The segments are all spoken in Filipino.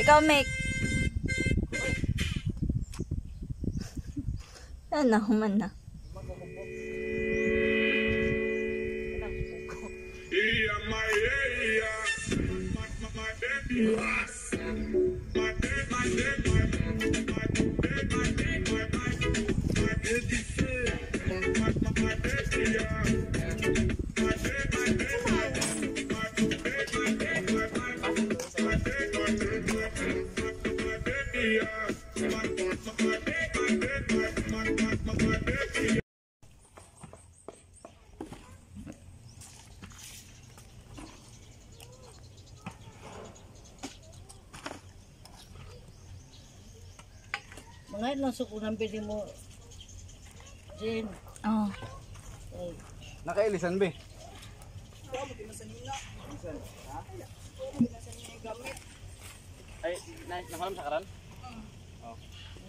ikaw, Mek. Ano, human na. Mga ilang suko ng bili mo, Jen. Oh. Nakailisan, be? Ay, nakalam sa karan? Oo.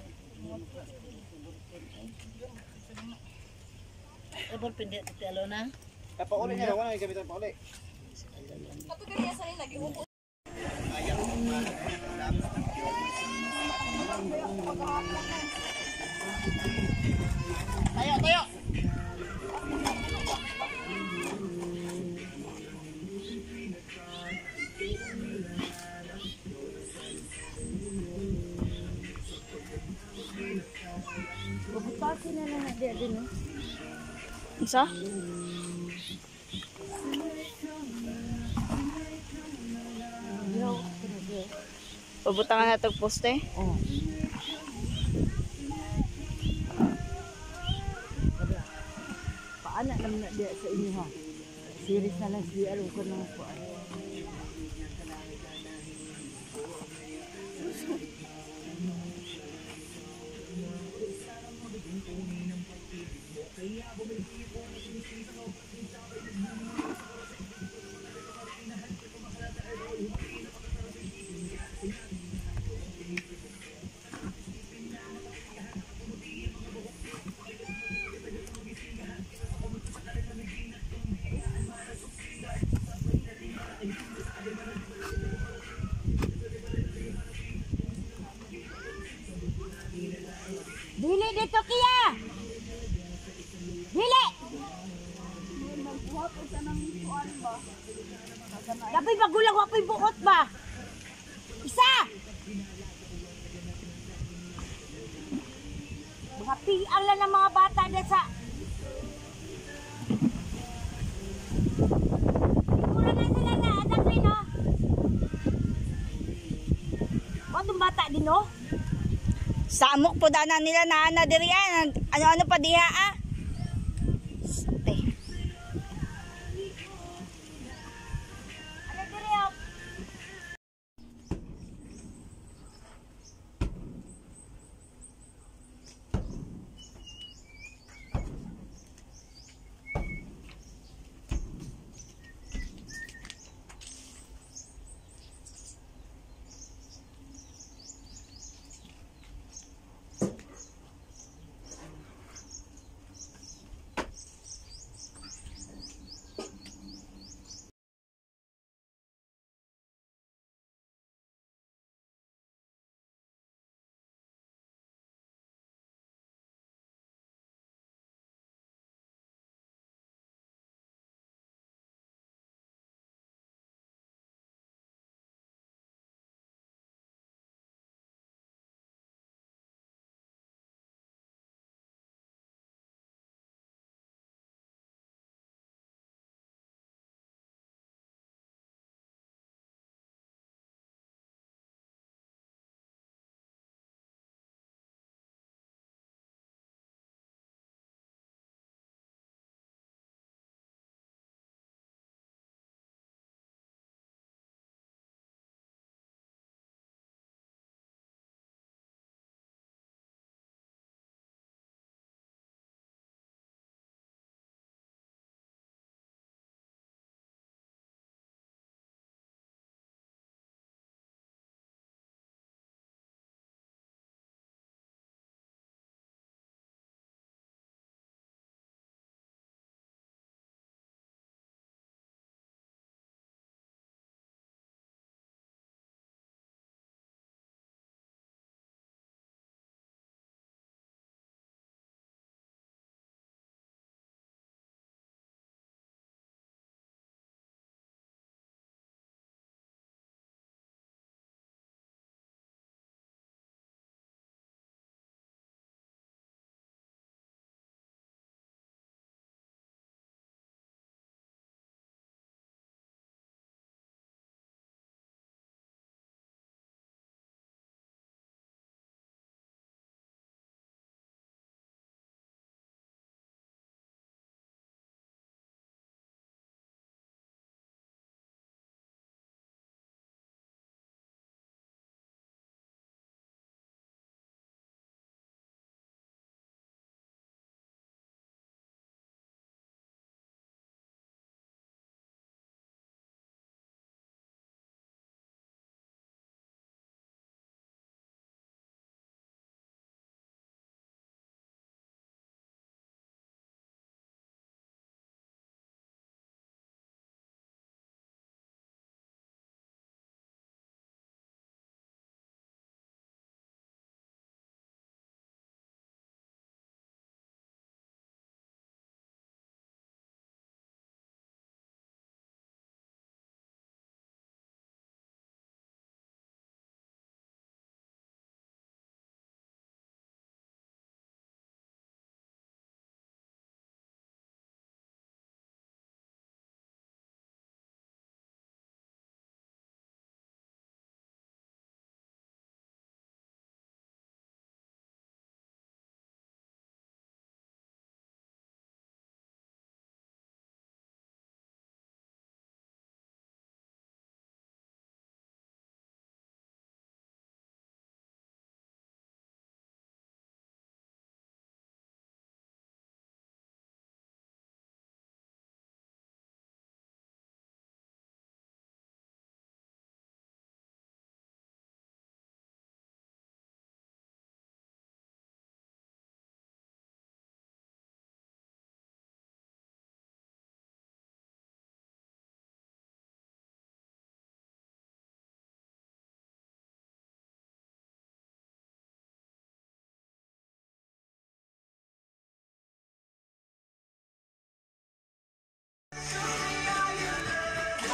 Ebon pindi iti alo na. Pauli niya, wala yung gamitan pauli. Ato kaya sa nila, giupo. Tayo, tayo! Bubutasin na lang dia din. Isa? Pabutangan na itong poste? Oo. Paana naman na dia sa inyo ha. Series na lang siya alam ko na po. Dili dito kiya. Dili. Dapat magulang wapoy buot ba? Isa. Mga piang lang ng mga bata dyan sa... Siguro na sila na anak rin, no? Kung bata din, no? Samok po dana nila na ana diri an. Ano-ano pa diha ah. Ste. Ano diri ah?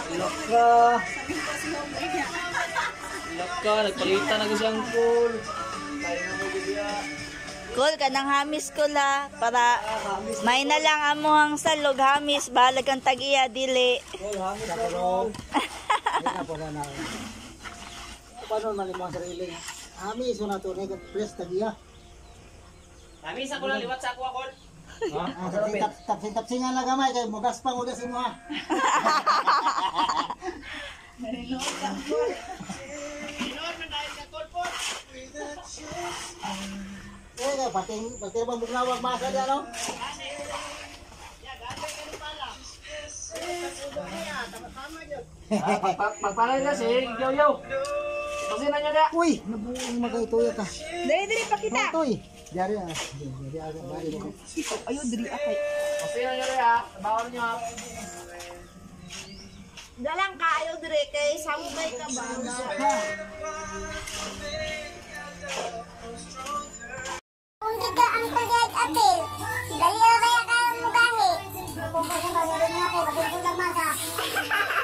Laka. Laka, nagpalitan na kasi ang pool. Tayo na mo diya. Cool ka ng hamis ko la. Para may na lang amuhang salog hamis. Bahalag kang tagiya, dili. Paano man limang sarili? Ami, so na to, press tagiya. Hamis ako lang liwat sa ako ako. Tapsingan lang gamay, kay mugas pang ugasin mo ha. Eh, pating bang bugnawag masa diyan, no? Pagpalay na si Yo-Yo. Kasi na nyo na. Uy, nabuong magaytoy ka. Dili, pakita. Toy. Diari ah. Diari aga bali mo. Ayun, dili akay. Kasi na nyo na. Bawal nyo. Dalang ka, ayaw dire kay samubay ka ba? Kung di ka ang pag-apil, dali na kaya ka mugahi. Kung pag-apil, dali na ako, mag-apil lang masa.